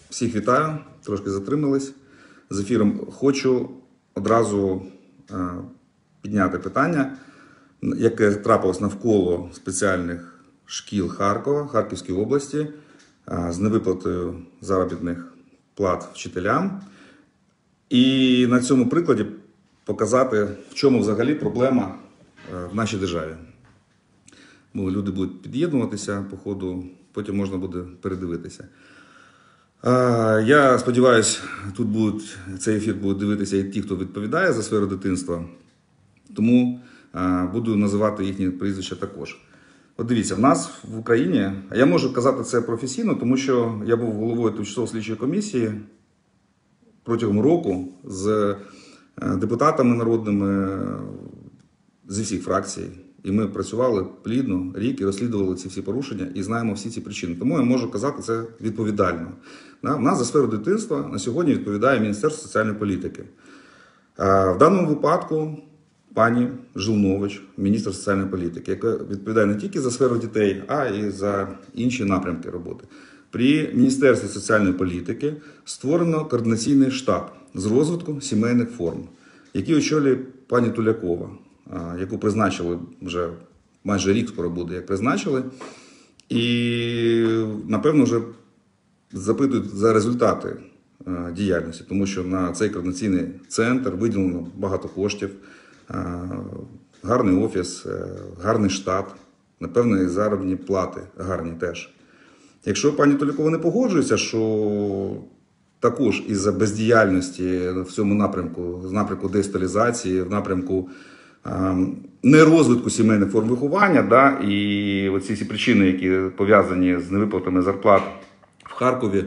Всіх вітаю, трошки затримались з ефіром. Хочу одразу підняти питання, яке трапилось навколо спеціальних шкіл Харкова, Харківської області, з невиплатою заробітних плат вчителям. І на цьому прикладі показати, в чому взагалі проблема в нашій державі. Бо люди будуть під'єднуватися по ходу, потім можна буде передивитися. Я сподіваюся, цей ефір будуть дивитися і ті, хто відповідає за сферу дитинства. Тому буду називати їхні прізвища також. От дивіться, в нас в Україні, а я можу казати це професійно, тому що я був головою тимчасової слідчої комісії протягом року з депутатами народними зі всіх фракцій. І ми працювали плідно рік і розслідували ці всі порушення і знаємо всі ці причини. Тому я можу казати це відповідально. У нас за сферу дитинства на сьогодні відповідає Міністерство соціальної політики. В даному випадку пані Жилнович, міністр соціальної політики, яка відповідає не тільки за сферу дітей, а й за інші напрямки роботи. При Міністерстві соціальної політики створено координаційний штаб з розвитку сімейних форм, який очолює пані Тулякова, яку призначили вже майже рік скоро буде, як призначили. І, напевно, вже запитують за результати діяльності, тому що на цей координаційний центр виділено багато коштів, гарний офіс, гарний штат, напевно, і заробітні плати гарні теж. Якщо пані Тулякова не погоджується, що також із-за бездіяльності в цьому напрямку, з напрямку деінституалізації, в напрямку нерозвитку сімейних форм виховання, і оці всі причини, які пов'язані з невиплатами зарплат в Харкові,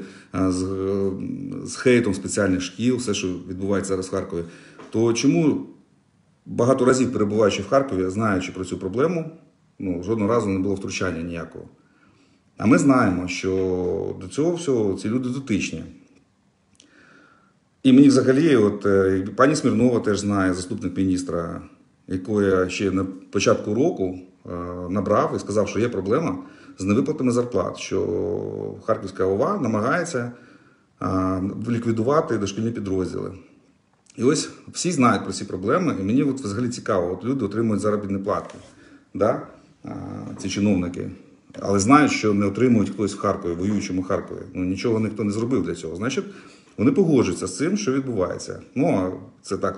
з хейтом спеціальних шкіл, все, що відбувається зараз в Харкові, то чому багато разів перебуваючи в Харкові, знаючи про цю проблему, жодного разу не було втручання ніякого. А ми знаємо, що до цього всього ці люди дотичні. І мені взагалі, пані Смірнова теж знає, заступник міністра, яку я ще на початку року набрав і сказав, що є проблема з невиплатами зарплат, що Харківська ОВА намагається ліквідувати дошкільні підрозділи. І ось всі знають про ці проблеми, і мені взагалі цікаво, люди отримують заробітні плати, ці чиновники, але знають, що не отримують хтось в Харкові, воюючому Харкові. Нічого ніхто не зробив для цього. Значить, вони погоджуються з цим, що відбувається. Це так,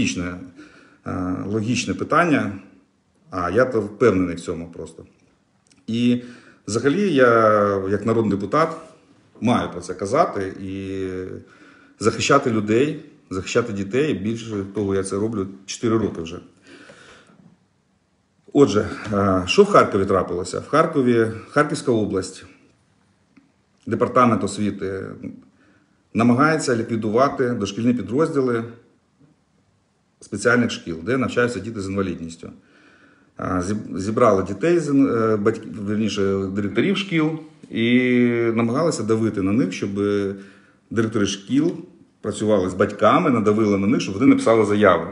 логічне питання, а я то впевнений в цьому просто. І взагалі я, як народний депутат, маю про це казати і захищати людей, захищати дітей. Більше того, я це роблю 4 роки вже. Отже, що в Харкові трапилося? В Харкові, Харківська область, департамент освіти намагається ліквідувати дошкільні підрозділи спеціальних шкіл, де навчаються діти з інвалідністю. Зібрали дітей, директорів шкіл, і намагалися давити на них, щоб директори шкіл працювали з батьками, надавили на них, щоб вони написали заяви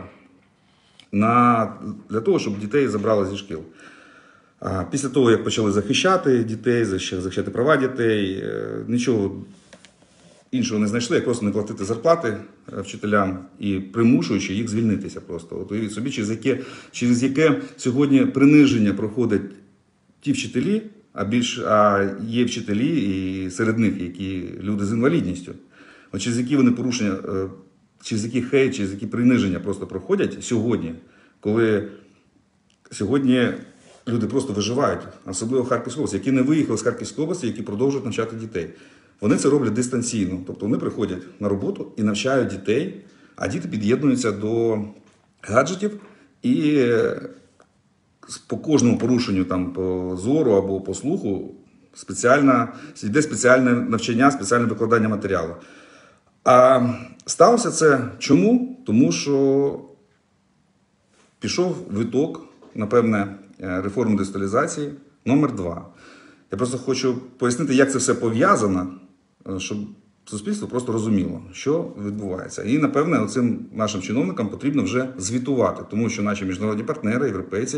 для того, щоб дітей забрали зі шкіл. Після того, як почали захищати дітей, захищати права дітей, нічого іншого не знайшли, як просто не платити зарплати вчителям і примушуючи їх звільнитися просто. От уявіть собі, через яке сьогодні приниження проходять ті вчителі, а є вчителі і серед них, які люди з інвалідністю. От через які вони порушення, через які хейт, через які приниження просто проходять сьогодні, коли сьогодні люди просто виживають, особливо в Харківській області, які не виїхали з Харківської області, які продовжують навчати дітей. Вони це роблять дистанційно, тобто вони приходять на роботу і навчають дітей, а діти під'єднуються до гаджетів і по кожному порушенню по зору або по слуху йде спеціальне навчання, спеціальне викладання матеріалу. А сталося це чому? Тому що пішов виток, напевне, реформи деінституалізації номер 2. Я просто хочу пояснити, як це все пов'язано, щоб суспільство просто розуміло, що відбувається. І, напевне, цим нашим чиновникам потрібно вже звітувати, тому що наші міжнародні партнери, європейці,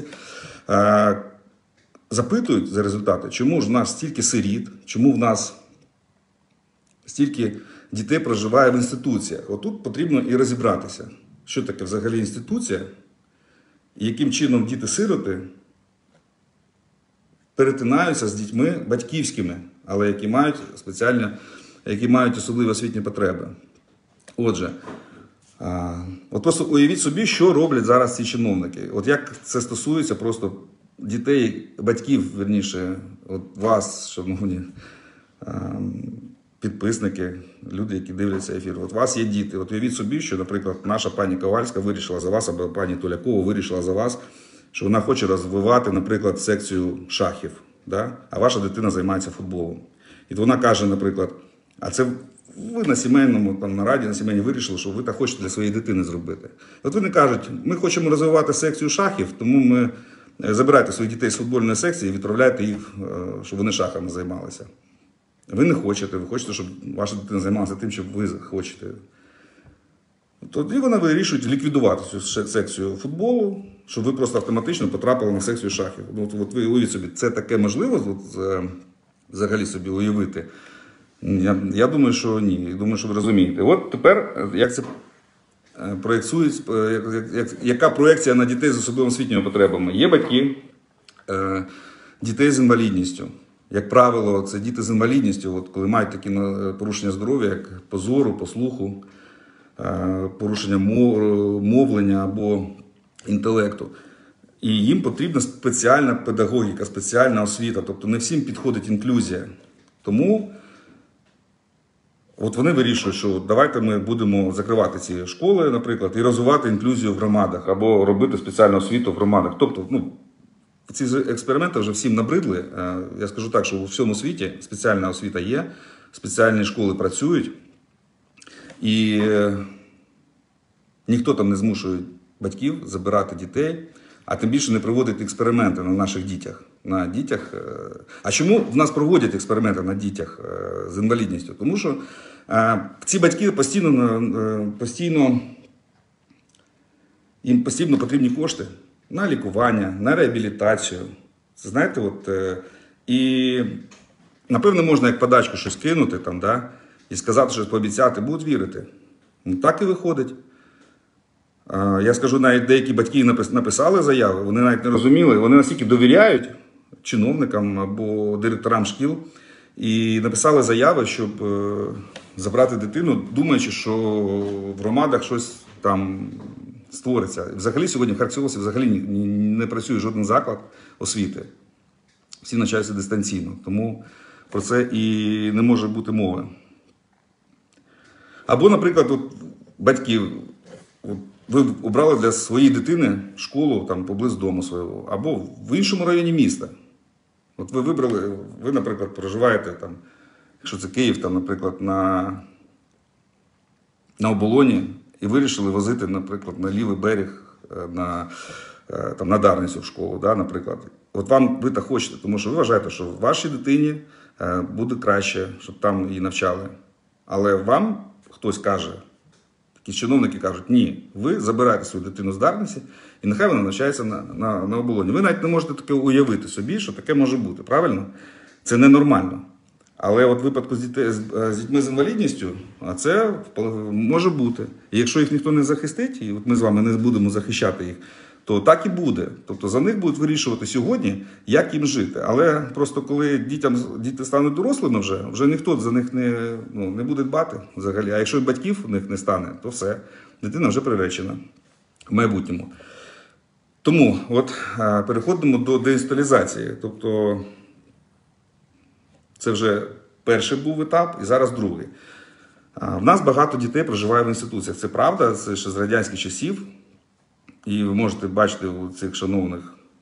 запитують за результати, чому ж в нас стільки сиріт, чому в нас стільки дітей проживає в інституціях. Отут потрібно і розібратися, що таке взагалі інституція, і яким чином діти-сироти перетинаються з дітьми батьківськими, але які мають особливі освітні потреби. Отже, от просто уявіть собі, що роблять зараз ці чиновники. От як це стосується просто дітей, батьків, вірніше, от вас, шановні підписники, люди, які дивляться ефір. От у вас є діти. От уявіть собі, що, наприклад, наша пані Ковальська вирішила за вас, або пані Тулякова вирішила за вас, що вона хоче розвивати, наприклад, секцію шахів, да? А ваша дитина займається футболом. І вона каже, наприклад, а це ви на сімейному, там, нараді, на сімейній вирішили, що ви так хочете для своєї дитини зробити. От вони кажуть, ми хочемо розвивати секцію шахів, тому ми забирайте своїх дітей з футбольної секції і відправляйте їх, щоб вони шахами займалися. Ви не хочете, ви хочете, щоб ваша дитина займалася тим, що ви хочете. Тоді вони вирішують ліквідувати цю секцію футболу, щоб ви просто автоматично потрапили на секцію шахів. От ви уявіть собі, це таке можливо взагалі собі уявити? Я думаю, що ні. Я думаю, що ви розумієте. От тепер, як це яка проекція на дітей з особливими освітніми потребами? Є батьки дітей з інвалідністю. Як правило, це діти з інвалідністю, от коли мають такі порушення здоров'я, як по зору, по слуху, порушення мовлення або інтелекту. І їм потрібна спеціальна педагогіка, спеціальна освіта. Тобто не всім підходить інклюзія. Тому от вони вирішують, що давайте ми будемо закривати ці школи, наприклад, і розвивати інклюзію в громадах, або робити спеціальну освіту в громадах. Тобто, ці експерименти вже всім набридли. Я скажу так, що у всьому світі спеціальна освіта є, спеціальні школи працюють, і ніхто там не змушує батьків забирати дітей, а тим більше не проводить експерименти на наших дітях. А чому в нас проводять експерименти на дітях з інвалідністю? Тому що ці батьки їм постійно потрібні кошти на лікування, на реабілітацію. Це, знаєте, і напевно можна як подачку щось кинути там, да, і сказати, щось пообіцяти, будуть вірити. Так і виходить. Я скажу, навіть деякі батьки написали заяви, вони навіть не розуміли, вони настільки довіряють чиновникам або директорам шкіл і написали заяви, щоб забрати дитину, думаючи, що в громадах щось там створиться. Взагалі сьогодні в Харківській взагалі не працює жоден заклад освіти. Всі навчаються дистанційно, тому про це і не може бути мови. Або, наприклад, батьки, ви обрали для своєї дитини школу там поблизу дому свого, або в іншому районі міста. От ви вибрали, ви, наприклад, проживаєте там, якщо це Київ, там, наприклад, на Оболоні, і вирішили возити, наприклад, на лівий берег, на Дарницю в школу, да, наприклад. От ви так хочете, тому що ви вважаєте, що вашій дитині буде краще, щоб там її навчали. Але вам хтось каже, такі чиновники кажуть, ні, ви забираєте свою дитину з Дарниці, і нехай вона навчається на Оболоні. Ви навіть не можете таке уявити собі, що таке може бути, правильно? Це ненормально. Але от в випадку з дітьми з інвалідністю, це може бути. І якщо їх ніхто не захистить, і от ми з вами не будемо захищати їх, то так і буде. Тобто за них будуть вирішувати сьогодні, як їм жити. Але просто коли діти стануть дорослими вже ніхто за них не буде дбати взагалі. А якщо батьків у них не стане, то все. Дитина вже приречена в майбутньому. Тому от переходимо до деінституалізації. Тобто це вже перший був етап і зараз другий. В нас багато дітей проживає в інституціях. Це правда, це ще з радянських часів. І ви можете бачити у цих шановних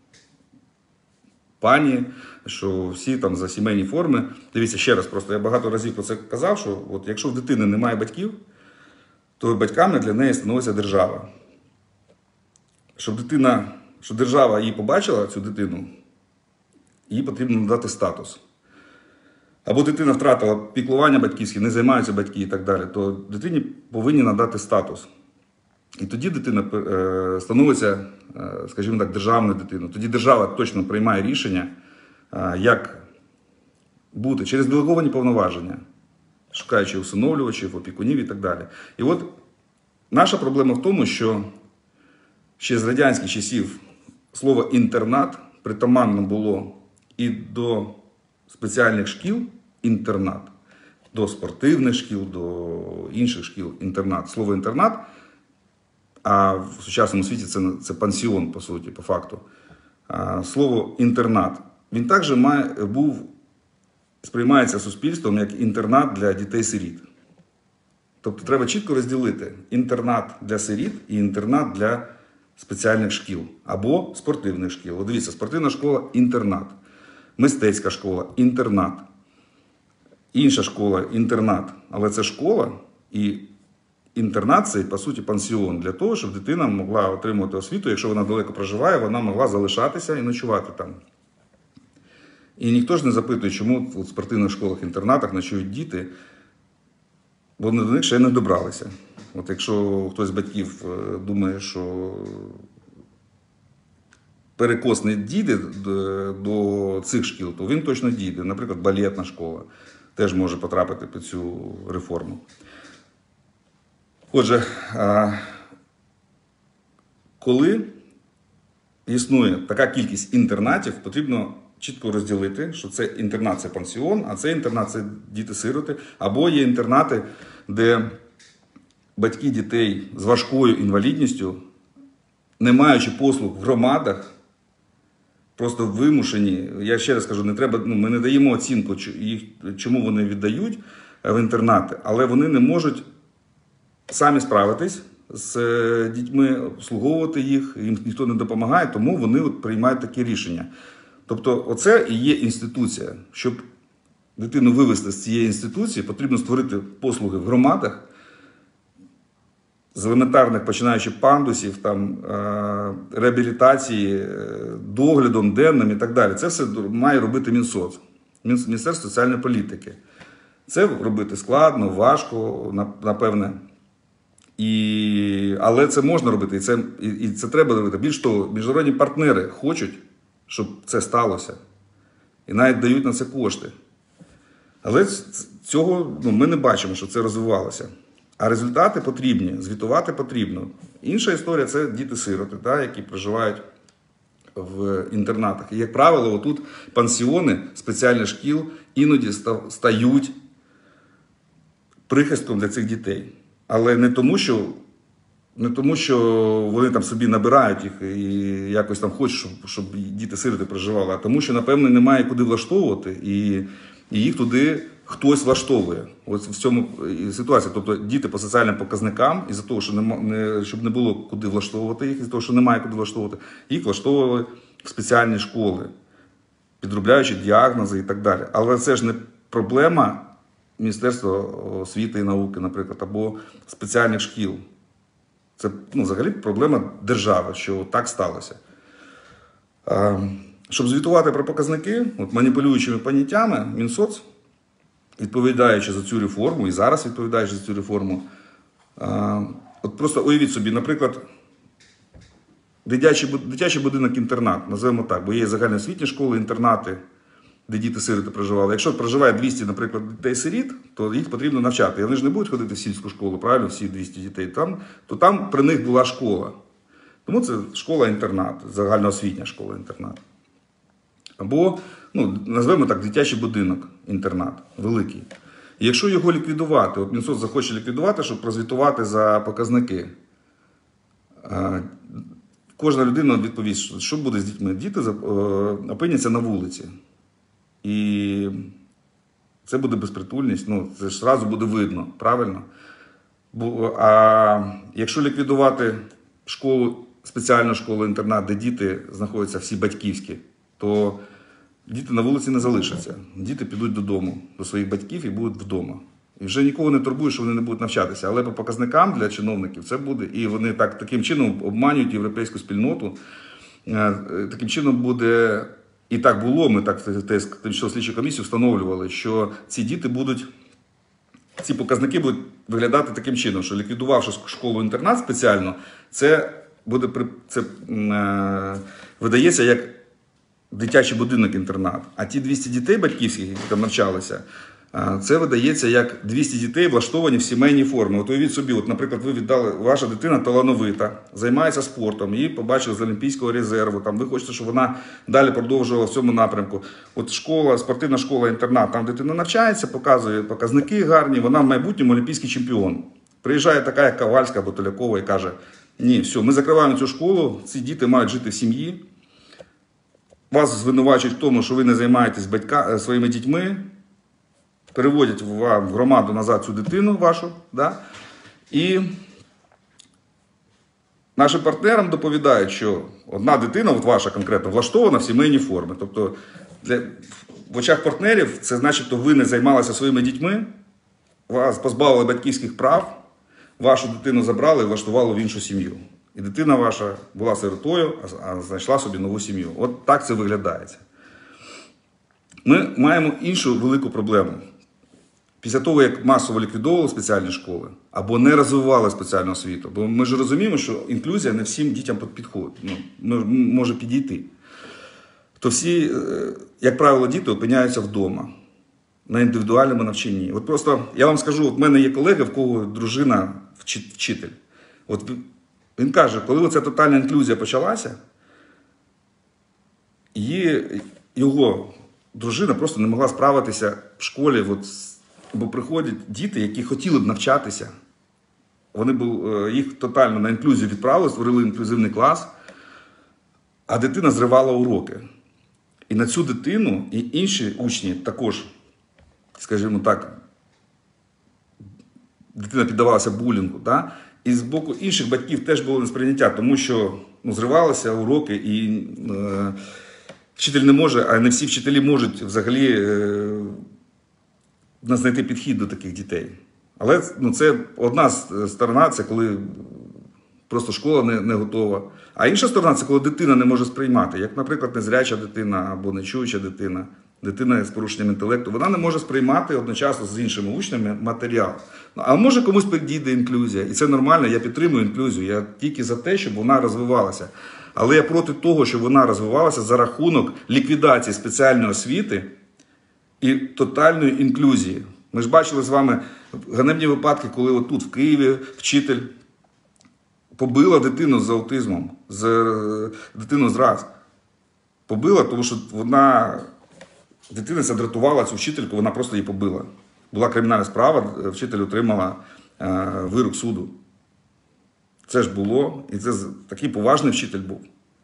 пані, що всі там за сімейні форми. Дивіться, ще раз, просто я багато разів про це казав, що от якщо в дитини немає батьків, то батьками для неї становиться держава. Щоб держава її побачила, цю дитину, їй потрібно надати статус. Або дитина втратила піклування батьківське, не займаються батьки і так далі, то дитині повинні надати статус. І тоді дитина становиться, скажімо так, державною дитиною. Тоді держава точно приймає рішення, як бути через делеговані повноваження, шукаючи усиновлювачів, опікунів і так далі. І от наша проблема в тому, що ще з радянських часів слово «інтернат» притаманно було і до спеціальних шкіл інтернат, до спортивних шкіл, до інших шкіл інтернат. Слово «інтернат», а в сучасному світі це пансіон, по суті, по факту. Слово «інтернат», він також сприймається суспільством як інтернат для дітей-сиріт. Тобто треба чітко розділити інтернат для сиріт і інтернат для спеціальних шкіл або спортивних шкіл. От дивіться, спортивна школа – інтернат, мистецька школа – інтернат, інша школа – інтернат. Але це школа і інтернат – це, по суті, пансіон для того, щоб дитина могла отримувати освіту. Якщо вона далеко проживає, вона могла залишатися і ночувати там. І ніхто ж не запитує, чому в спортивних школах-інтернатах ночують діти, бо вони до них ще не добралися. От якщо хтось з батьків думає, що перекос не дійде до цих шкіл, то він точно дійде. Наприклад, балетна школа теж може потрапити під цю реформу. Отже, коли існує така кількість інтернатів, потрібно чітко розділити, що це інтернат – це пансіон, а це інтернат – це діти-сироти. Або є інтернати, де батьки дітей з важкою інвалідністю, не маючи послуг в громадах, просто вимушені, я ще раз кажу, ми не даємо оцінку, чому вони віддають в інтернати, але вони не можуть самі справитись з дітьми, обслуговувати їх, їм ніхто не допомагає, тому вони приймають такі рішення. Тобто оце і є інституція. Щоб дитину вивести з цієї інституції, потрібно створити послуги в громадах, з елементарних, починаючи пандусів, там, реабілітації, доглядом денним і так далі. Це все має робити Мінсоц, Міністерство соціальної політики. Це робити складно, важко, напевне. Але це можна робити, і це треба робити. Більш того, міжнародні партнери хочуть, щоб це сталося. І навіть дають на це кошти. Але цього ми не бачимо, що це розвивалося. А результати потрібні, звітувати потрібно. Інша історія – це діти-сироти, які проживають в інтернатах. І, як правило, отут пансіони спеціальних шкіл іноді стають прихистком для цих дітей. Але не тому, що вони там собі набирають їх і якось там хочуть, щоб діти-сироти проживали, а тому, що, напевно, немає куди влаштовувати, і їх туди хтось влаштовує. Ось в цьому ситуація. Тобто діти по соціальним показникам, із-за того, щоб не було куди влаштовувати їх, із-за того, що немає куди влаштовувати, їх влаштовували в спеціальні школи, підробляючи діагнози і так далі. Але це ж не проблема Міністерства освіти і науки, наприклад, або спеціальних шкіл. Це взагалі проблема держави, що так сталося. Щоб звітувати про показники, маніпулюючими поняттями, Мінсоц, відповідаючи за цю реформу, і зараз відповідаючи за цю реформу, просто уявіть собі, наприклад, дитячий будинок-інтернат, називаємо так, бо є загальноосвітні школи, інтернати, де діти-сироти проживали. Якщо проживає 200, наприклад, дітей-сиріт, то їх потрібно навчати. І вони ж не будуть ходити в сільську школу, правильно, всі 200 дітей, то там при них була школа. Тому це школа-інтернат, загальноосвітня школа-інтернат. Або, назвемо так, дитячий будинок-інтернат, великий. І якщо його ліквідувати, Мінсоц захоче ліквідувати, щоб прозвітувати за показники, кожна людина відповість, що буде з дітьми. Діти опиняться на вулиці. І це буде безпритульність, це ж одразу буде видно, правильно? А якщо ліквідувати спеціальну школу-інтернат, де діти знаходяться всі батьківські, то діти на вулиці не залишаться. Діти підуть додому, до своїх батьків і будуть вдома. І вже нікого не турбує, що вони не будуть навчатися. Але по показникам для чиновників це буде, і вони таким чином обманюють європейську спільноту. Таким чином буде, і так було, ми так в тимчасову слідчу комісію встановлювали, що ці показники будуть виглядати таким чином, що ліквідувавши школу-інтернат спеціально, це видається як дитячий будинок-інтернат. А ті 200 дітей батьківських, які там навчалися, це видається як 200 дітей влаштовані в сімейній формі. От уявіть собі, от, наприклад, ви віддали, ваша дитина талановита, займається спортом, її побачили з Олімпійського резерву, там, ви хочете, щоб вона далі продовжувала в цьому напрямку. От школа, спортивна школа-інтернат, там дитина навчається, показує показники гарні, вона в майбутньому олімпійський чемпіон. Приїжджає така, як Ковальська або Толякова і каже, ні, все, ми закриваємо цю школу, ці діти мають жити в сім'ї, вас звинувачують в тому, що ви не займаєтесь своїми дітьми, переводять в громаду назад цю дитину вашу, да? І нашим партнерам доповідають, що одна дитина, от ваша конкретно, влаштована в сімейній формі. Тобто в очах партнерів це значить, що ви не займалися своїми дітьми, вас позбавили батьківських прав, вашу дитину забрали і влаштували в іншу сім'ю. І дитина ваша була сиротою, а знайшла собі нову сім'ю. От так це виглядає. Ми маємо іншу велику проблему. Після того, як масово ліквідовували спеціальні школи, або не розвивали спеціальну освіту, бо ми ж розуміємо, що інклюзія не всім дітям підходить, може підійти, то всі, як правило, діти опиняються вдома, на індивідуальному навчанні. От просто, я вам скажу, от в мене є колеги, в кого дружина вчитель. От він каже, коли ця тотальна інклюзія почалася, його дружина просто не могла справитися в школі, бо приходять діти, які хотіли б навчатися. Їх тотально на інклюзію відправили, створили інклюзивний клас, а дитина зривала уроки. І на цю дитину і інші учні також, скажімо так, дитина піддавалася булінгу. Да? І з боку інших батьків теж було несприйняття, тому що зривалися уроки, і вчитель не може, а не всі вчителі можуть взагалі знайти підхід до таких дітей. Але це одна сторона, це коли просто школа не готова. А інша сторона, це коли дитина не може сприймати. Як, наприклад, незряча дитина або нечуюча дитина, дитина з порушенням інтелекту, вона не може сприймати одночасно з іншими учнями матеріал. А може комусь підійде інклюзія. І це нормально, я підтримую інклюзію. Я тільки за те, щоб вона розвивалася. Але я проти того, щоб вона розвивалася за рахунок ліквідації спеціальної освіти і тотальної інклюзії. Ми ж бачили з вами ганебні випадки, коли отут в Києві вчитель побила дитину з аутизмом, дитину з РАЗ. Побила, тому що дитина задратувала цю вчительку, вона просто її побила. Була кримінальна справа, вчитель отримала вирок суду. Це ж було, і це такий поважний вчитель був.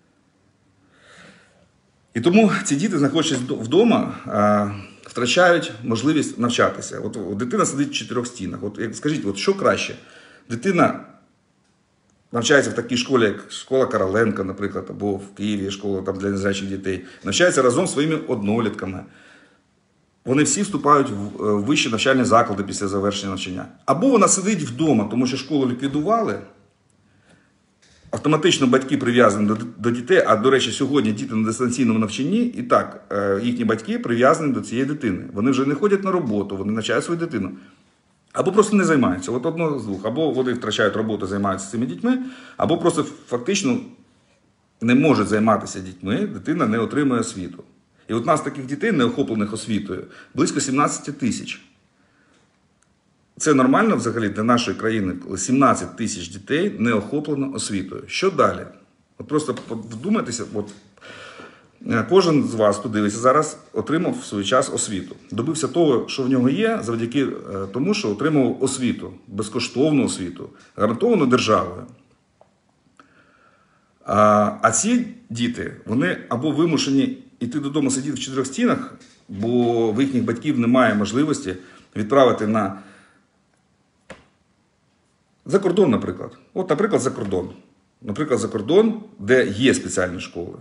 І тому ці діти, знаходячись вдома, втрачають можливість навчатися. От дитина сидить в 4 стінах. Скажіть, що краще? Дитина навчається в такій школі, як школа Короленка, наприклад, або в Києві школа для незрячих дітей. Навчається разом зі своїми однолітками. Вони всі вступають в вищі навчальні заклади після завершення навчання. Або вона сидить вдома, тому що школу ліквідували. Автоматично батьки прив'язані до дітей, а, до речі, сьогодні діти на дистанційному навчанні, і так, їхні батьки прив'язані до цієї дитини. Вони вже не ходять на роботу, вони навчають свою дитину. Або просто не займаються. От одно з двох. Або вони втрачають роботу, займаються цими дітьми, або просто фактично не можуть займатися дітьми, дитина не отримує освіту. І от нас таких дітей, не охоплених освітою, близько 17 тисяч. Це нормально взагалі для нашої країни, коли 17 тисяч дітей не охоплено освітою. Що далі? От просто вдумайтеся, кожен з вас, хто дивиться зараз, отримав в свій час освіту. Добився того, що в нього є, завдяки тому, що отримав освіту, безкоштовну освіту, гарантовану державою. А ці діти, вони або вимушені йти додому сидіти в 4 стінах, бо в їхніх батьків немає можливості відправити за кордон, наприклад. От, наприклад, за кордон. Наприклад, за кордон, де є спеціальні школи.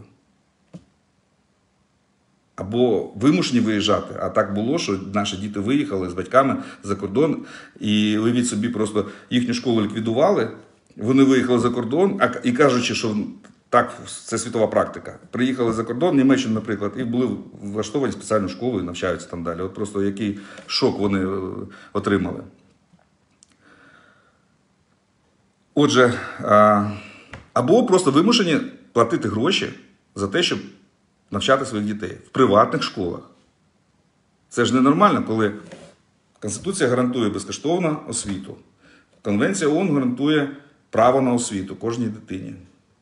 Або вимушені виїжджати. А так було, що наші діти виїхали з батьками за кордон. І уявіть собі, просто їхню школу ліквідували. Вони виїхали за кордон, і кажучи, що так, це світова практика. Приїхали за кордон, Німеччину, наприклад, і були влаштовані в спеціальну школу і навчаються там далі. От просто який шок вони отримали. Отже, або просто вимушені платити гроші за те, щоб навчати своїх дітей в приватних школах. Це ж ненормально, коли Конституція гарантує безкоштовну освіту. Конвенція ООН гарантує право на освіту кожній дитині.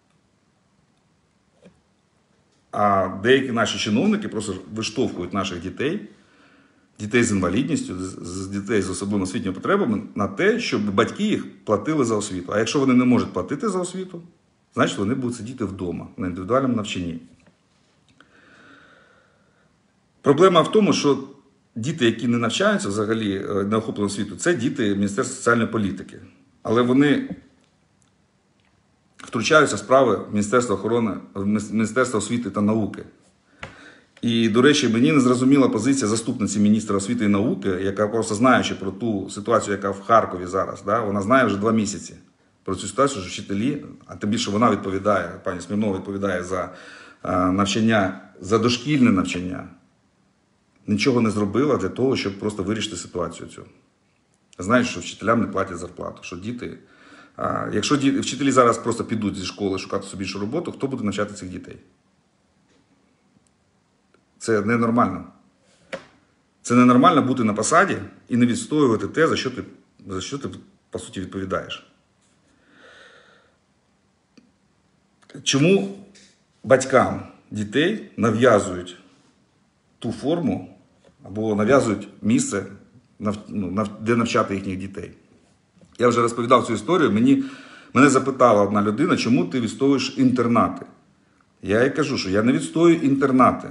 А деякі наші чиновники просто виштовхують наших дітей з інвалідністю, дітей з особливими освітніми потребами на те, щоб батьки їх платили за освіту. А якщо вони не можуть платити за освіту, значить вони будуть сидіти вдома на індивідуальному навчанні. Проблема в тому, що діти, які не навчаються взагалі на охопленому освіту, це діти Міністерства соціальної політики. Але вони втручаються в справи Міністерства освіти та науки. І, до речі, мені не зрозуміла позиція заступниці міністра освіти і науки, яка просто знаючи про ту ситуацію, яка в Харкові зараз, вона знає вже 2 місяці про цю ситуацію, що вчителі, а тим більше вона відповідає, пані Смірнова відповідає за навчання, за дошкільне навчання, нічого не зробила для того, щоб просто вирішити ситуацію цю. Знаєш, що вчителям не платять зарплату, що діти... Якщо вчителі зараз просто підуть зі школи шукати собі іншу роботу, хто буде навчати цих дітей? Це ненормально. Це ненормально бути на посаді і не відстоювати те, за що ти по суті, відповідаєш. Чому батькам дітей нав'язують ту форму або нав'язують місце, де навчати їхніх дітей? Я вже розповідав цю історію, мене запитала одна людина, чому ти відстоюєш інтернати. Я їй кажу, що я не відстоюю інтернати.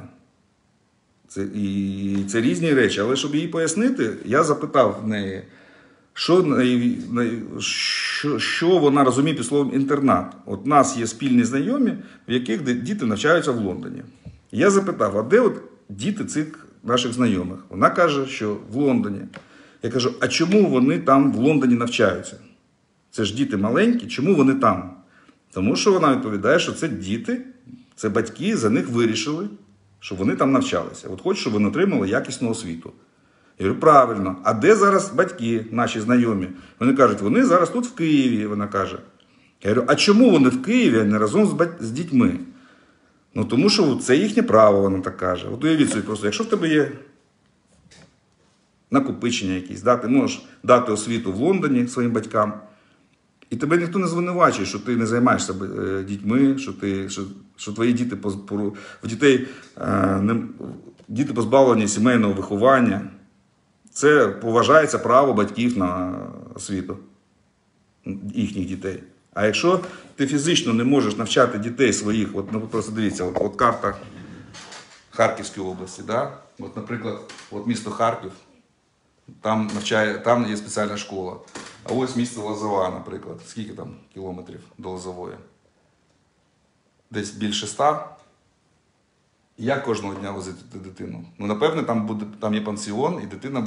Це різні речі, але щоб їй пояснити, я запитав в неї, що вона розуміє під словом інтернат. От у нас є спільні знайомі, в яких діти навчаються в Лондоні. Я запитав, а де от діти цих наших знайомих? Вона каже, що в Лондоні. Я кажу, а чому вони там в Лондоні навчаються? Це ж діти маленькі, чому вони там? Тому що вона відповідає, що це діти, це батьки, за них вирішили, щоб вони там навчалися. От хочуть, щоб вони отримали якісну освіту. Я говорю, правильно. А де зараз батьки, наші знайомі? Вони кажуть, вони зараз тут в Києві, вона каже. Я говорю, а чому вони в Києві, а не разом з дітьми? Ну, тому що це їхнє право, вона так каже. От уявіть собі просто, якщо в тебе є накопичення якісь, ти можеш дати освіту в Лондоні своїм батькам, і тебе ніхто не звинувачує, що ти не займаєшся дітьми, що твої діти, діти позбавлені сімейного виховання. Це поважається право батьків на освіту їхніх дітей. А якщо ти фізично не можеш навчати дітей своїх, просто дивіться, от карта Харківської області, от, наприклад, от місто Харків, там є спеціальна школа. А ось місто Лозова, наприклад. Скільки там кілометрів до Лозової? Десь більше 100. Як кожного дня возити дитину? Ну, напевне, там є пансіон, і дитина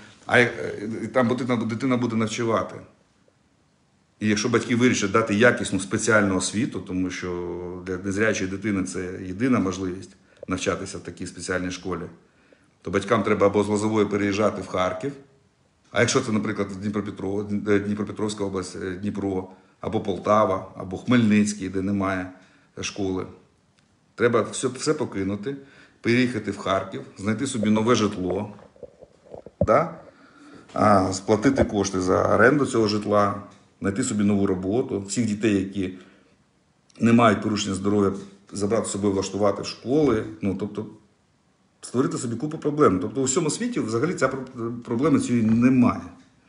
буде навчувати. І якщо батьки вирішать дати якісну спеціальну освіту, тому що для незрячої дитини це єдина можливість навчатися в такій спеціальній школі, то батькам треба або з Лозової переїжджати в Харків, а якщо це, наприклад, Дніпропетровська область, Дніпро, або Полтава, або Хмельницький, де немає школи, треба все покинути, переїхати в Харків, знайти собі нове житло, сплатити кошти за оренду цього житла, знайти собі нову роботу, всіх дітей, які не мають порушення здоров'я, забрати з собою, влаштувати в школи, тобто створити собі купу проблем. Тобто у всьому світі взагалі ця проблеми цієї немає.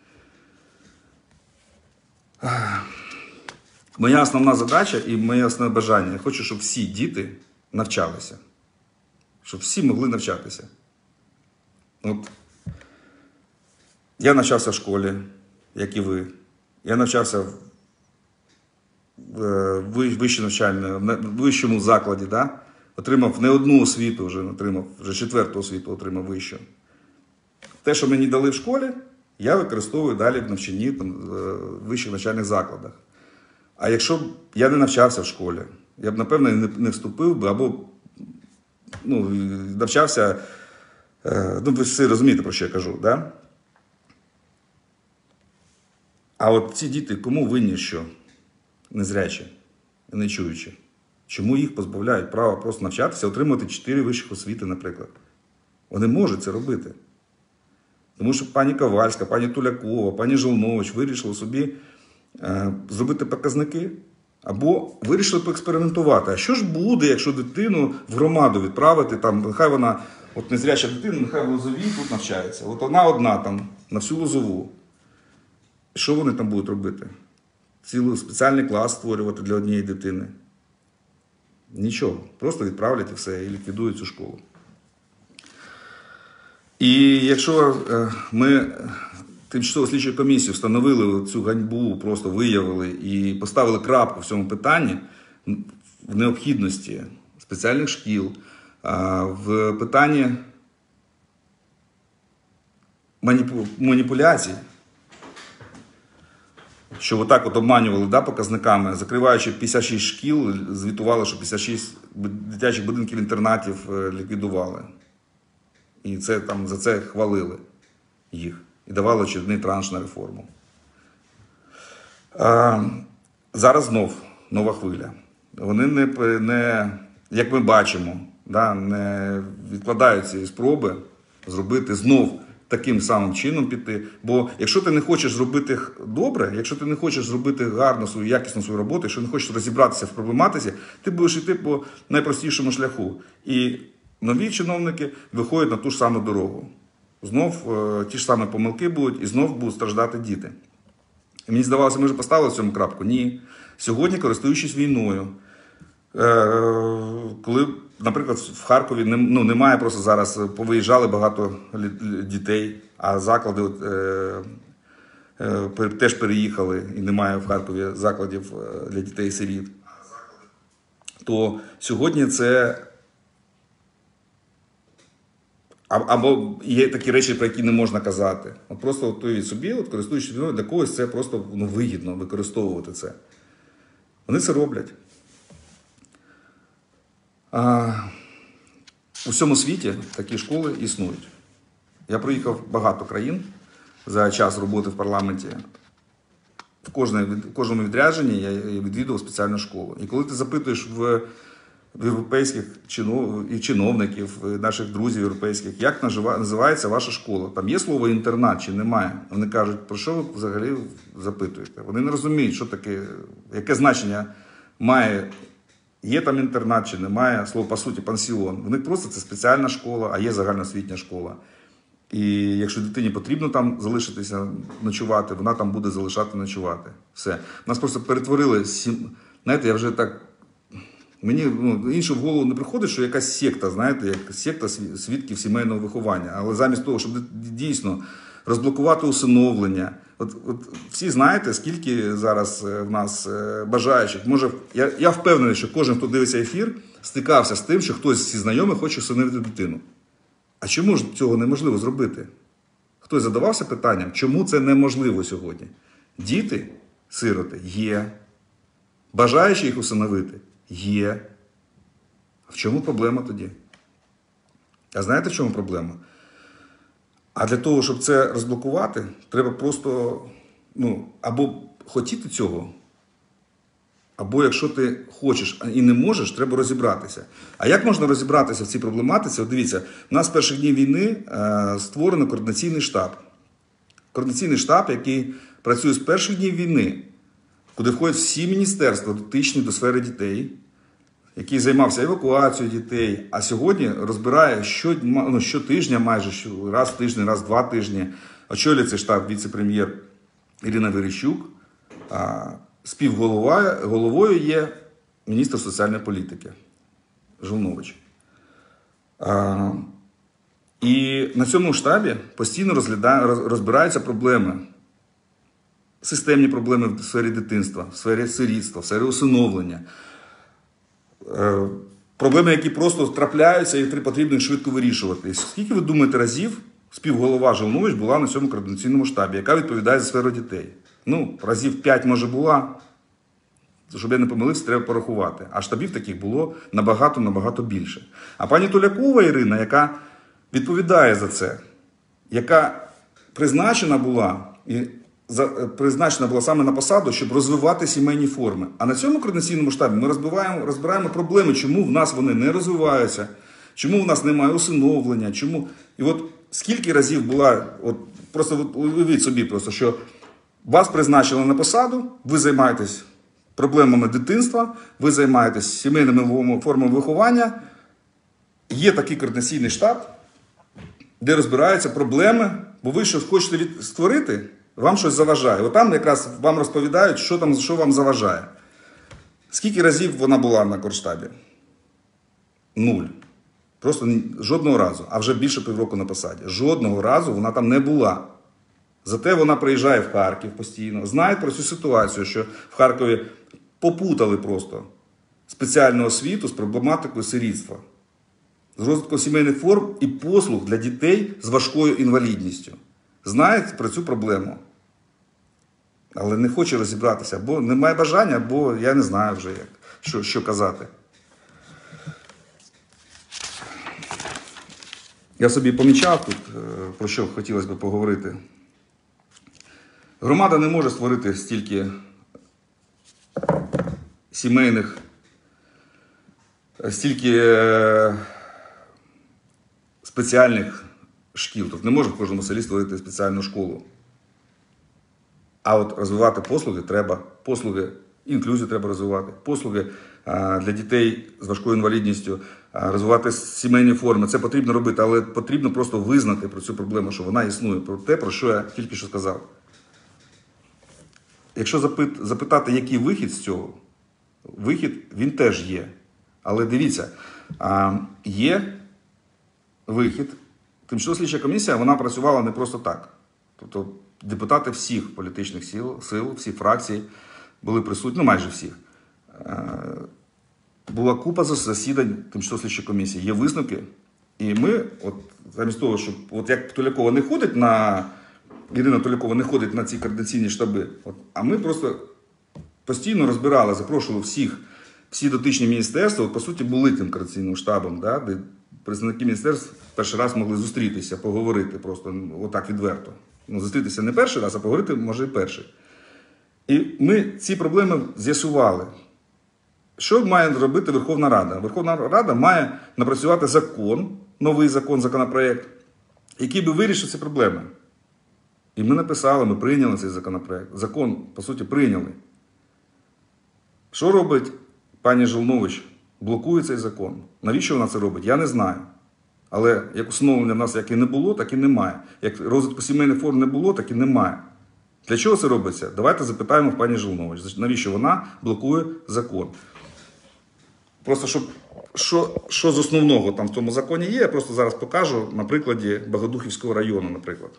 Моя основна задача і моє основне бажання, я хочу, щоб всі діти навчалися. Щоб всі могли навчатися. От. Я навчався в школі, як і ви. Я навчався в вищому закладі, отримав не одну освіту, вже 4-ту освіту отримав вищу. Те, що мені дали в школі, я використовую далі в навчанні в вищих навчальних закладах. А якщо б я не навчався в школі, я б, напевно, не вступив би, або навчався, ви всі розумієте, про що я кажу, А от ці діти, кому винні що? Незрячі, не чуючі. Чому їх позбавляють права просто навчатися, отримати 4 вищих освіти, наприклад? Вони можуть це робити. Тому що пані Ковальська, пані Тулякова, пані Жолнович вирішили собі зробити показники. Або вирішили поекспериментувати. А що ж буде, якщо дитину в громаду відправити, там, нехай вона, от незряча дитина, нехай в Лозовій тут навчається. От вона одна там, на всю Лозову. Що вони там будуть робити? Цілий спеціальний клас створювати для однієї дитини? Нічого. Просто відправлять і все, і ліквідують цю школу. І якщо ми тимчасову слідчу комісію встановили цю ганьбу, просто виявили і поставили крапку в цьому питанні, в необхідності спеціальних шкіл, в питанні маніпуляцій, що отак от обманювали показниками, закриваючи 56 шкіл, звітували, що 56 дитячих будинків-інтернатів ліквідували. І це, там, за це хвалили їх. І давали очередний транш на реформу. Зараз знов нова хвиля. Вони не як ми бачимо, не відкладають цієї спроби зробити знов таким самим чином піти. Бо якщо ти не хочеш зробити добре, якщо ти не хочеш зробити гарно свою, якісну свою роботу, якщо не хочеш розібратися в проблематиці, ти будеш йти по найпростішому шляху. І нові чиновники виходять на ту ж саму дорогу. Знов ті ж самі помилки будуть і знов будуть страждати діти. І мені здавалося, ми вже поставили в цьому крапку. Ні. Сьогодні, користуючись війною, коли, наприклад, в Харкові немає просто зараз, повиїжджали багато дітей, а заклади теж переїхали і немає в Харкові закладів для дітей-сиріт, то сьогодні це... Або є такі речі, про які не можна казати. От просто уявіть собі, користуючись війною, для когось це просто вигідно використовувати це. Вони це роблять. У всьому світі такі школи існують. Я проїхав багато країн за час роботи в парламенті. В кожному відрядженні я відвідував спеціальну школу. І коли ти запитуєш в європейських чиновників, наших друзів європейських, як називається ваша школа? Там є слово інтернат чи немає? Вони кажуть, про що ви взагалі запитуєте? Вони не розуміють, що таке, яке значення має, є там інтернат чи немає, слово по суті пансіон. Вони просто це спеціальна школа, а є загальноосвітня школа. І якщо дитині потрібно там залишитися ночувати, вона там буде залишати ночувати. Все. Нас просто перетворили, знаєте, я вже так, мені інше в голову не приходить, що якась секта, знаєте, як секта свідків сімейного виховання. Але замість того, щоб дійсно розблокувати усиновлення, от всі знаєте, скільки зараз в нас бажаючих. Може, я впевнений, що кожен, хто дивиться ефір, стикався з тим, що хтось зі знайомих хоче усиновити дитину. А чому ж цього неможливо зробити? Хтось задавався питанням, чому це неможливо сьогодні? Діти, сироти, є. Бажаючи їх усиновити, є. А в чому проблема тоді? А знаєте, в чому проблема? А для того, щоб це розблокувати, треба просто, або хотіти цього, або якщо ти хочеш і не можеш, треба розібратися. А як можна розібратися в цій проблематиці? От дивіться, у нас з перших днів війни створено координаційний штаб. Координаційний штаб, який працює з перших днів війни, куди входять всі міністерства, дотичні до сфери дітей, який займався евакуацією дітей, а сьогодні розбирає щотижня майже, раз в тиждень, раз в 2 тижні, очолює цей штаб віце-прем'єр Ірина Верещук, співголовою є міністр соціальної політики Жолнович. І на цьому штабі постійно розбираються проблеми, системні проблеми в сфері дитинства, в сфері сирітства, в сфері усиновлення. Проблеми, які просто трапляються і потрібно їх швидко вирішувати. Скільки, ви думаєте, разів співголова Жолнович була на цьому координаційному штабі, яка відповідає за сферу дітей? Разів 5, може, була. Щоб я не помилився, треба порахувати. А штабів таких було набагато більше. А пані Тулякова Ірина, яка відповідає за це, яка призначена була саме на посаду, щоб розвивати сімейні форми. А на цьому координаційному штабі ми розбираємо проблеми, чому в нас вони не розвиваються, чому в нас немає усиновлення, чому. І от скільки разів була, от просто уявіть собі, просто, що вас призначили на посаду, ви займаєтесь проблемами дитинства, ви займаєтесь сімейними формами виховання, є такий координаційний штаб, де розбираються проблеми, бо ви щось хочете створити, вам щось заважає. От там якраз вам розповідають, що вам заважає. Скільки разів вона була на Коордштабі? 0. Просто жодного разу, а вже більше півроку на посаді. Жодного разу вона там не була. Зате вона приїжджає в Харків постійно, знає про цю ситуацію, що в Харкові попутали просто спеціальну освіту з проблематикою сирітства, з розвитком сімейних форм і послуг для дітей з важкою інвалідністю. Знає про цю проблему, але не хоче розібратися, або немає бажання, або я не знаю вже, що казати. Я собі помічав тут, про що хотілося б поговорити. Громада не може створити стільки сімейних, стільки спеціальних шкіл. Тобто не може в кожному селі створити спеціальну школу. А от розвивати послуги треба. Послуги, інклюзію треба розвивати. Послуги для дітей з важкою інвалідністю, розвивати сімейні форми. Це потрібно робити, але потрібно просто визнати про цю проблему, що вона існує. Про те, про що я тільки що сказав. Якщо запитати, який вихід з цього, вихід, він теж є. Але дивіться, є вихід. Тимчасова слідча комісія, вона працювала не просто так. Тобто депутати всіх політичних сил, всіх фракцій були присутні, ну майже всіх. Була купа засідань Тимчасової слідчої комісії, є висновки. І ми, от замість того, щоб, от як Толякова не ходить Ірина Толякова не ходить на ці координаційні штаби, а ми просто постійно розбирали, запрошували всі дотичні міністерства, по суті, були тим координаційним штабом, да, де представники міністерств перший раз могли зустрітися, поговорити просто отак відверто. Ну, зустрітися не перший раз, а поговорити, може, і перший. І ми ці проблеми з'ясували. Що має зробити Верховна Рада? Верховна Рада має напрацювати закон, новий законопроект, який би вирішив ці проблеми. І ми написали, ми прийняли цей законопроект. Закон, по суті, прийняли. Що робить пані Жолнович? Блокує цей закон. Навіщо вона це робить? Я не знаю. Але як усиновлення в нас як і не було, так і немає. Як розвитку сімейних форм не було, так і немає. Для чого це робиться? Давайте запитаємо в пані Жолнович. Навіщо вона блокує закон? Просто, що з основного там в тому законі є, я просто зараз покажу на прикладі Богодухівського району, наприклад.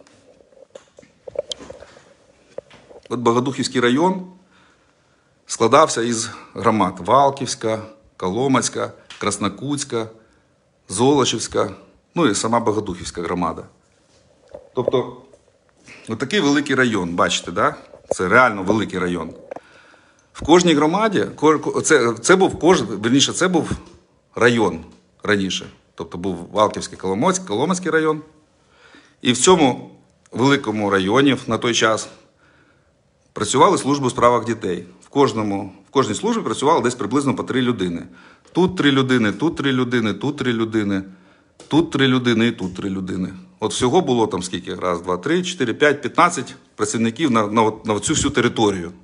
От Богодухівський район складався із громад Валківська, Коломацька, Краснокутська, Золочівська, ну і сама Богодухівська громада. Тобто, отакий великий район, бачите, да? Це реально великий район. В кожній громаді, це був район раніше. Тобто був Валківський, Коломацький район. І в цьому великому районі на той час працювали служби у справах дітей. В кожній службі працювало десь приблизно по 3 людини. Тут 3 людини, тут 3 людини, тут 3 людини, тут 3 людини і тут 3 людини. От всього було там скільки? Раз, два, три, 4, 5, 15 працівників на цю всю територію.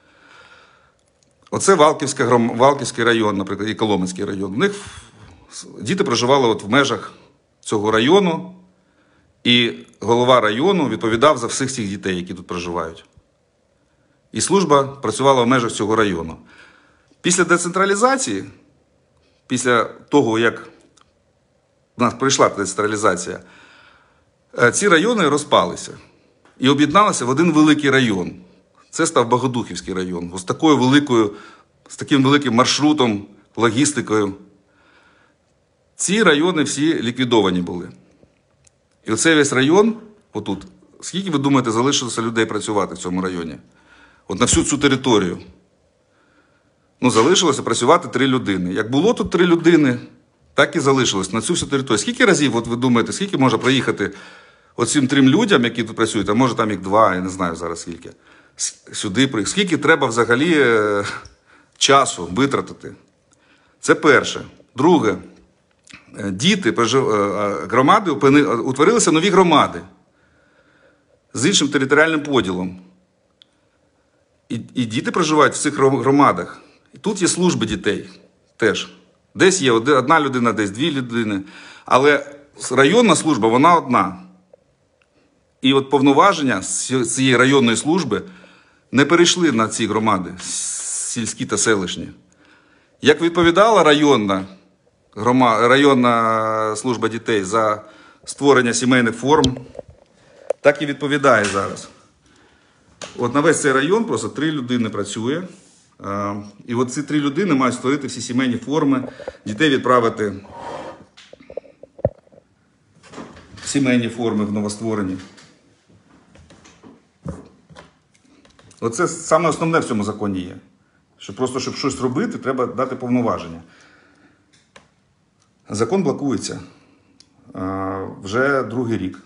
Оце Валківський район, наприклад, і Коломацький район. У них діти проживали от в межах цього району, і голова району відповідав за всіх цих дітей, які тут проживають. І служба працювала в межах цього району. Після децентралізації, після того, як в нас прийшла децентралізація, ці райони розпалися і об'єдналися в один великий район. Це став Богодухівський район. З таким великим маршрутом, логістикою. Ці райони всі ліквідовані були. І оцей весь район, отут, скільки, ви думаєте, залишилося людей працювати в цьому районі? От на всю цю територію. Ну, залишилося працювати 3 людини. Як було тут 3 людини, так і залишилось на цю всю територію. Скільки разів, от ви думаєте, скільки може проїхати оцим 3 людям, які тут працюють, а може там їх 2, я не знаю зараз скільки, сюди приїхати. Скільки треба взагалі часу витратити? Це перше. Друге, громади, утворилися нові громади з іншим територіальним поділом. І діти проживають в цих громадах. І тут є служби дітей теж. Десь є одна людина, десь дві людини. Але районна служба, вона одна. І от повноваження з цієї районної служби не перейшли на ці громади, сільські та селищні. Як відповідала районна служба дітей за створення сімейних форм, так і відповідає зараз. От на весь цей район просто 3 людини працює. І от ці 3 людини мають створити всі сімейні форми, дітей відправити в сімейні форми в новостворені. Оце саме основне в цьому законі є. Що просто, щоб щось робити, треба дати повноваження. Закон блокується вже 2-й рік.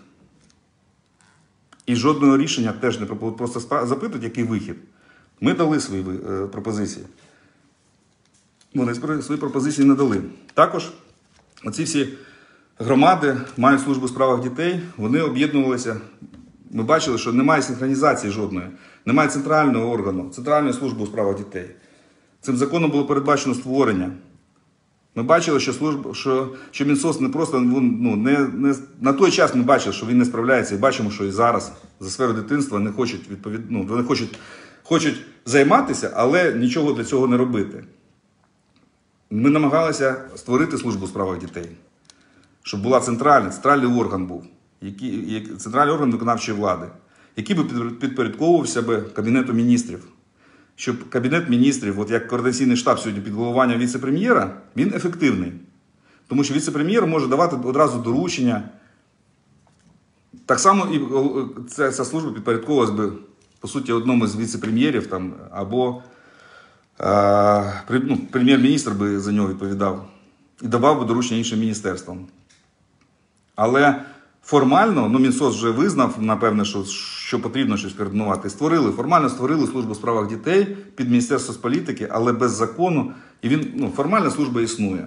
І жодного рішення теж не пропонують. Просто запитують, який вихід. Ми дали свої пропозиції. Вони свої пропозиції не дали. Також оці всі громади мають службу у справах дітей, вони об'єднувалися. Ми бачили, що немає синхронізації жодної, немає центрального органу, центральної служби у справах дітей. Цим законом було передбачено створення. Ми бачили, що Мінсоц не просто, на той час ми бачили, що він не справляється, і бачимо, що і зараз за сферу дитинства не хочуть вони хочуть займатися, але нічого для цього не робити. Ми намагалися створити службу у справах дітей, щоб була центральний орган був, центральний орган виконавчої влади, який би підпорядковувався би Кабінету міністрів. Щоб Кабінет міністрів, от як координаційний штаб сьогодні під головуванням віце-прем'єра, він ефективний. Тому що віце-прем'єр може давати одразу доручення. Так само і ця служба підпорядковувалась би, по суті, одному з віце-прем'єрів, або прем'єр-міністр би за нього відповідав і давав би доручення іншим міністерствам. Але формально, Мінсоц вже визнав, напевне, що потрібно щось координувати. Формально створили службу у справах дітей під Міністерство соцполітики, але без закону. І формальна служба існує.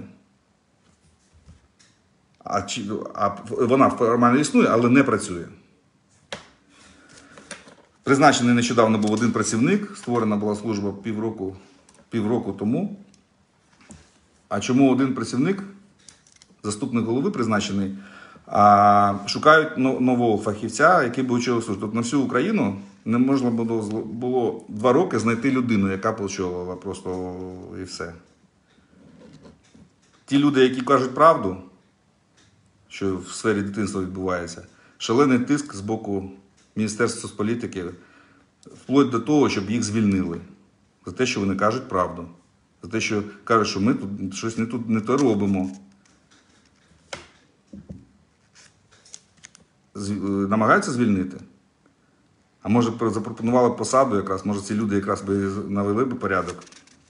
Вона формально існує, але не працює. Призначений нещодавно був один працівник, створена була служба півроку тому. А чому один працівник, заступник голови призначений, шукають нового фахівця, який би очолив службу. Тобто на всю Україну не можна було 2 роки знайти людину, яка б очолила просто і все. Ті люди, які кажуть правду, що в сфері дитинства відбувається, шалений тиск з боку Міністерства соцполітики, вплоть до того, щоб їх звільнили. За те, що вони кажуть правду. За те, що кажуть, що ми тут щось не то робимо. Намагаються звільнити. А може запропонували посаду якраз, може ці люди якраз би навели би порядок.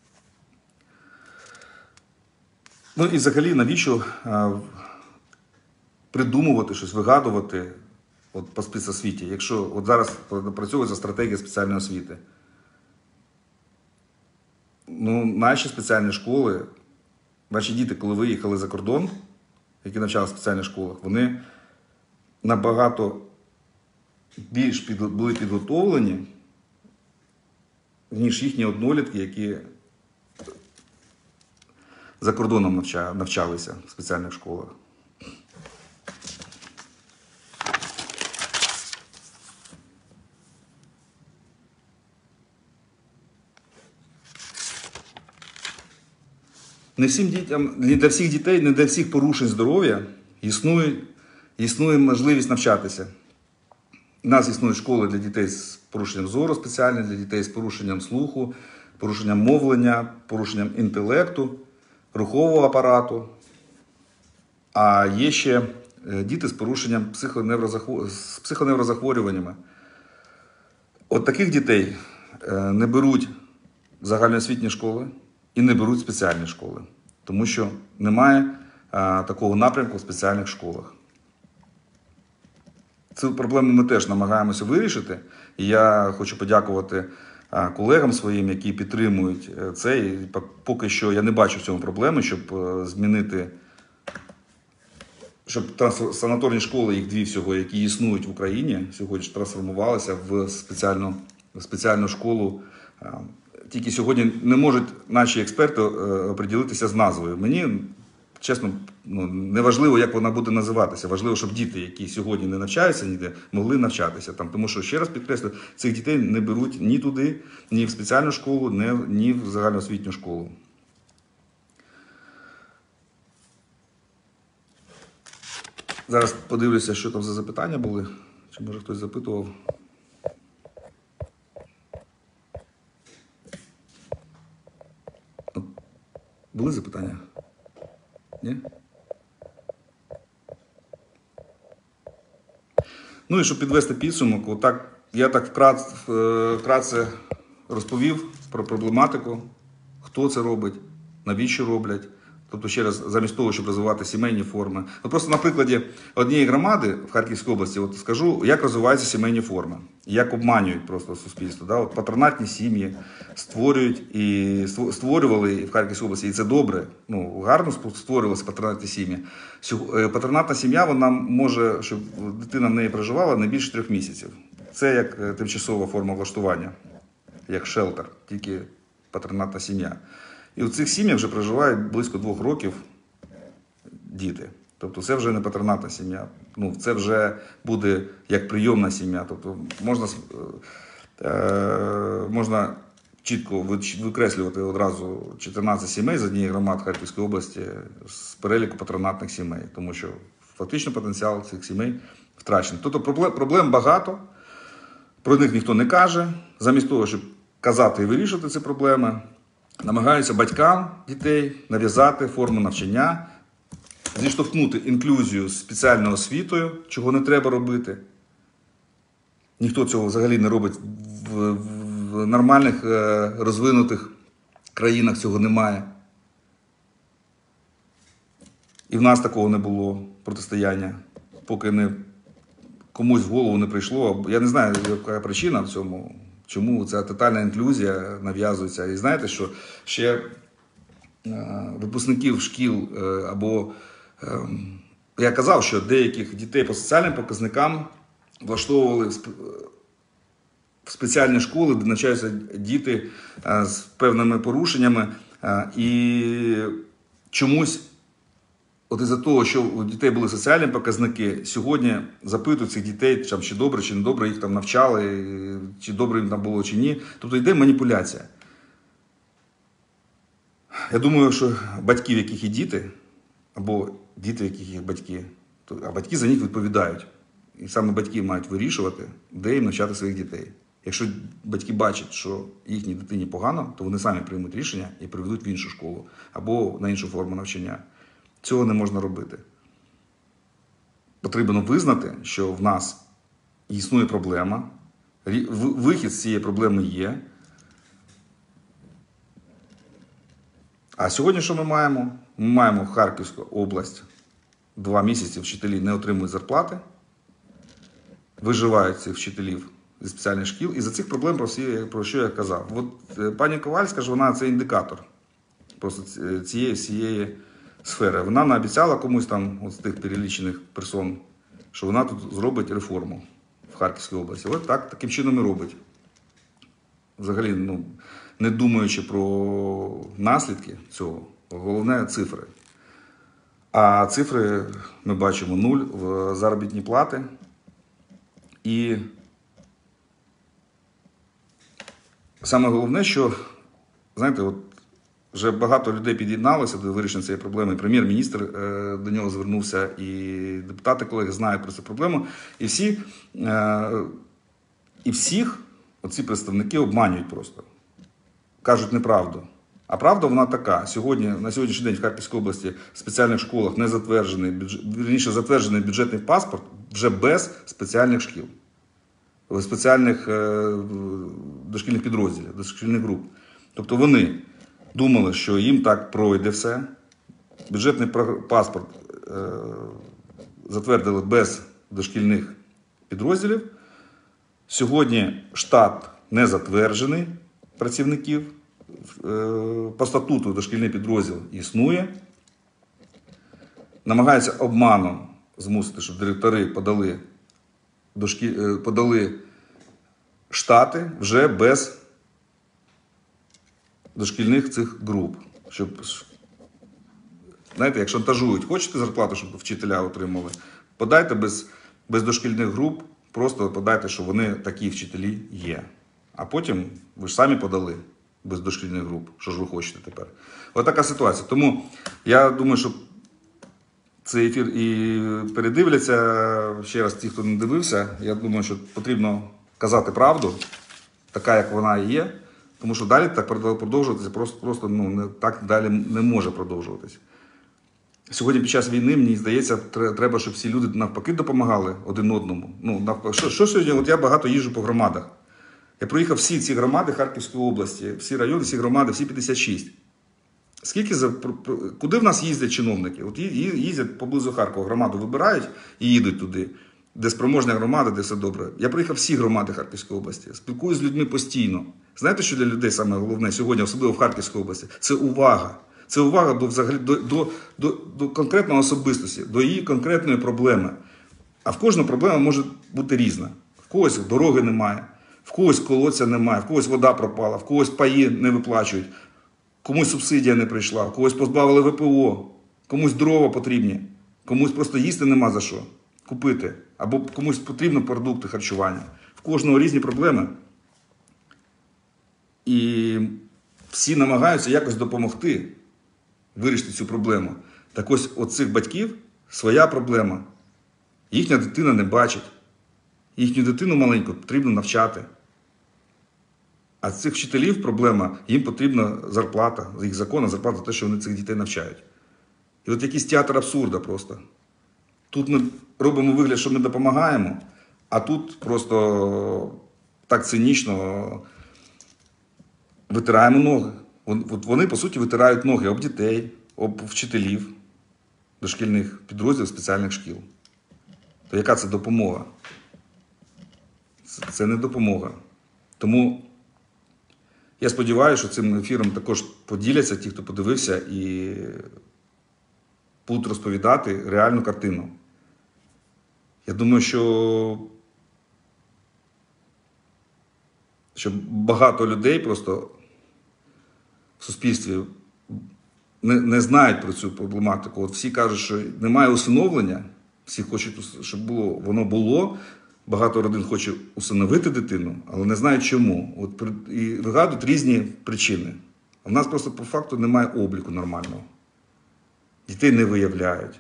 І взагалі, навіщо придумувати щось, вигадувати по спецосвіті, якщо зараз напрацьовується стратегія спеціальної освіти. Наші спеціальні школи, наші діти, коли виїхали за кордон, які навчалися в спеціальних школах, вони набагато більш були підготовлені, ніж їхні однолітки, які за кордоном навчалися в спеціальних школах. Не всім дітям, не для всіх дітей, не для всіх порушень здоров'я існує можливість навчатися. У нас існують школи для дітей з порушенням зору спеціальні, для дітей з порушенням слуху, порушенням мовлення, порушенням інтелекту, рухового апарату. А є ще діти з порушенням з психоневрозахворюваннями. От таких дітей не беруть в загальноосвітні школи і не беруть в спеціальні школи. Тому що немає такого напрямку в спеціальних школах. Цю проблему ми теж намагаємося вирішити. І я хочу подякувати колегам своїм, які підтримують це. І поки що я не бачу в цьому проблеми, щоб змінити щоб санаторні школи, їх 2 всього, які існують в Україні, сьогодні трансформувалися в спеціальну школу. Тільки сьогодні не можуть наші експерти оприділитися з назвою. Мені, чесно, не важливо, як вона буде називатися. Важливо, щоб діти, які сьогодні не навчаються ніде, могли навчатися там. Тому що, ще раз підкреслю, цих дітей не беруть ні туди, ні в спеціальну школу, ні в загальноосвітню школу. Зараз подивлюся, що там за запитання були. Чи може хтось запитував? Були запитання? Ні? Ну і щоб підвести підсумок, я так вкратце розповів про проблематику, хто це робить, навіщо роблять. Тобто, ще раз, замість того, щоб розвивати сімейні форми. Просто на прикладі однієї громади в Харківській області скажу, як розвиваються сімейні форми. Як обманюють просто суспільство. Патронатні сім'ї створювали в Харківській області, і це добре. Гарно створювалися патронатні сім'ї. Патронатна сім'я, вона може, щоб дитина в неї проживала не більше 3 місяців. Це як тимчасова форма влаштування, як шелтер, тільки патронатна сім'я. І в цих сім'ях вже проживають близько 2 років діти. Тобто це вже не патронатна сім'я. Це вже буде як прийомна сім'я. Тобто можна чітко викреслювати одразу 14 сімей з однієї громади Харківської області з переліку патронатних сімей. Тому що фактично потенціал цих сімей втрачений. Тобто проблем багато, про них ніхто не каже. Замість того, щоб казати і вирішувати ці проблеми, намагаються батькам дітей нав'язати форму навчання, зіштовхнути інклюзію з спеціальною освітою, чого не треба робити. Ніхто цього взагалі не робить. В нормальних розвинутих країнах цього немає. І в нас такого не було протистояння, поки комусь в голову не прийшло. Я не знаю, яка причина в цьому. Чому ця тотальна інклюзія нав'язується? І знаєте, що ще випускників шкіл або... Я казав, що деяких дітей по соціальним показникам влаштовували в спеціальні школи, де навчаються діти з певними порушеннями. І чомусь, із-за того, що у дітей були соціальні показники, сьогодні запитують цих дітей, чи добре, чи не добре їх там навчали, чи добре їм там було, чи ні. Тобто йде маніпуляція. Я думаю, що батьки, в яких є діти, або діти, в яких є батьки, а батьки за них відповідають. І саме батьки мають вирішувати, де їм навчати своїх дітей. Якщо батьки бачать, що їхній дитині погано, то вони самі приймуть рішення і приведуть в іншу школу або на іншу форму навчання. Цього не можна робити. Потрібно визнати, що в нас існує проблема, вихід з цієї проблеми є. А сьогодні що ми маємо? Ми маємо Харківську область. 2 місяці вчителі не отримують зарплати, виживають цих вчителів зі спеціальних шкіл. І за цих проблем, про що я казав. От пані Ковальська ж, вона це індикатор просто цієї всієї сфери. Вона наобіцяла комусь там, з тих перелічених персон, що вона тут зробить реформу в Харківській області. От таким чином і робить. Взагалі, не думаючи про наслідки цього, головне цифри. А цифри ми бачимо 0 в заробітні плати. І саме головне, що, знаєте, вже багато людей під'єдналося до вирішення цієї проблеми. Прем'єр-міністр до нього звернувся, і депутати, колеги, знають про цю проблему. І всіх оці представники обманюють просто. Кажуть неправду. А правда вона така. На сьогоднішній день в Харківській області в спеціальних школах не затверджений бюджетний паспорт вже без спеціальних шкіл. Спеціальних дошкільних підрозділів, дошкільних груп. Тобто вони думали, що їм так пройде все. Бюджетний паспорт затвердили без дошкільних підрозділів. Сьогодні штат не затверджений працівників. По статуту дошкільний підрозділ існує. Намагаються обманом змусити, щоб директори подали штати вже без дошкільних цих груп. Щоб, знаєте, як шантажують, хочете зарплату, щоб вчителя отримали, подайте без дошкільних груп, просто подайте, що вони такі вчителі є. А потім ви ж самі подали без дошкільних груп, що ж ви хочете тепер. Ось така ситуація. Тому я думаю, що цей ефір і передивляться, ще раз ті, хто не дивився, я думаю, що потрібно казати правду, така, як вона і є, тому що далі так продовжуватися просто так далі не може продовжуватися. Сьогодні під час війни, мені здається, треба, щоб всі люди навпаки допомагали один одному. Що сьогодні? От я багато їжджу по громадах. Я проїхав всі ці громади Харківської області, всі райони, всі громади, всі 56. Куди в нас їздять чиновники? От їздять поблизу Харкова, громаду вибирають і їдуть туди, де спроможна громада, де все добре. Я проїхав всі громади Харківської області, спілкуюся з людьми постійно. Знаєте, що для людей саме головне сьогодні, особливо в Харківській області? Це увага. Це увага до конкретної особистості, до її конкретної проблеми. А в кожну проблема може бути різна. В когось дороги немає, в когось колодця немає, в когось вода пропала, в когось паї не виплачують, комусь субсидія не прийшла, в когось позбавили ВПО, комусь дрова потрібні, комусь просто їсти нема за що купити, або комусь потрібно продукти харчування. В кожного різні проблеми. І всі намагаються якось допомогти вирішити цю проблему. Так ось у цих батьків своя проблема. Їхня дитина не бачить. Їхню дитину маленьку потрібно навчати. А цих вчителів проблема, їм потрібна зарплата, їх законна зарплата за те, що вони цих дітей навчають. І от якийсь театр абсурда просто. Тут ми робимо вигляд, що ми допомагаємо, а тут просто так цинічно витираємо ноги. От вони, по суті, витирають ноги об дітей, об вчителів дошкільних підрозділів спеціальних шкіл. То яка це допомога? Це не допомога. Тому я сподіваюся, що цим ефіром також поділяться ті, хто подивився, і будуть розповідати реальну картину. Я думаю, що багато людей просто в суспільстві не знають про цю проблематику. От всі кажуть, що немає усиновлення, всі хочуть, щоб воно було. Багато родин хоче усиновити дитину, але не знають чому. І вигадують різні причини. А в нас просто по факту немає обліку нормального. Дітей не виявляють.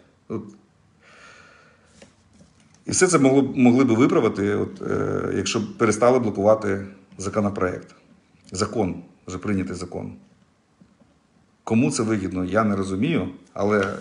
І все це могли би виправити, якщо б перестали блокувати законопроект. Закон, вже прийнятий закон. Кому це вигідно, я не розумію, але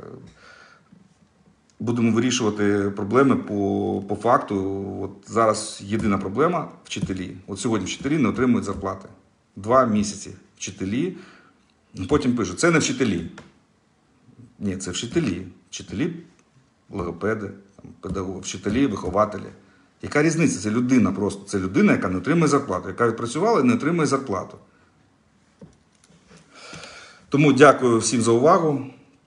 будемо вирішувати проблеми по факту. От зараз єдина проблема – вчителі. От сьогодні вчителі не отримують зарплати. 2 місяці вчителі. Потім пишуть, це не вчителі. Ні, це вчителі. Вчителі, логопеди, педагоги, вчителі, вихователі. Яка різниця? Це людина просто. Це людина, яка не отримує зарплату, яка відпрацювала і не отримує зарплату. Тому дякую всім за увагу.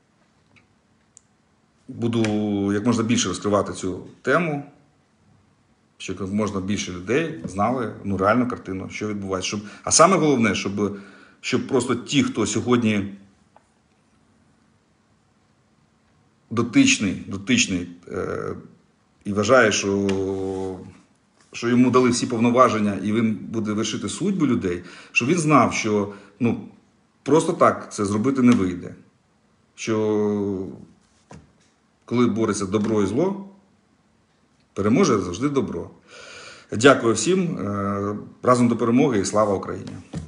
Буду як можна більше розкривати цю тему, щоб як можна більше людей знали реальну картину, що відбувається. А саме головне, щоб просто ті, хто сьогодні дотичний і вважає, що йому дали всі повноваження і він буде вершити судьбу людей, щоб він знав, що просто так це зробити не вийде. Що коли бореться добро і зло, переможе завжди добро. Дякую всім. Разом до перемоги і слава Україні!